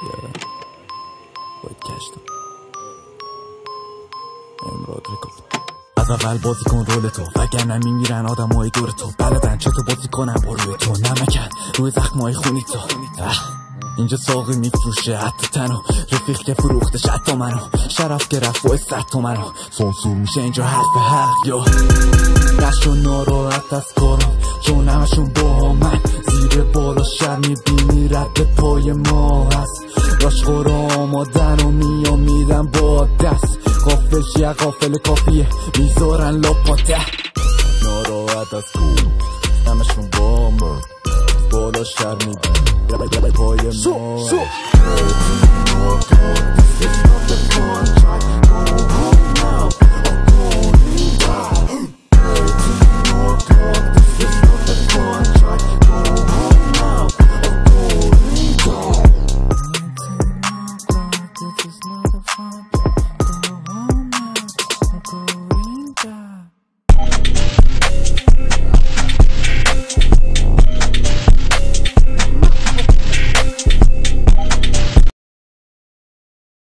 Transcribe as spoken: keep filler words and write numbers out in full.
باید کشتم امراد رکورد. از اول بازی کن رول تو وگرنه میمیرن آدم های دور تو. بلدن چه تو بازی کنن با روی تو. نمکن روی زخمای خونی تو. اینجا ساقی میفروشه حتی تنو. رفیق که فروختش حتی منو. شرف گرفت باید صد تو منو. سانسور میشه اینجا حرف حق یا نشو ناراحت از کارم چون همشون با من. زیر بالا شر میبینی رد پای ما هست. راشقور آمادن و میام میدن با دست. قافل شیه قافل کافیه میذارن لاپاته. ناراحت از کون همشون با من. بالا شر میبینی پای ما.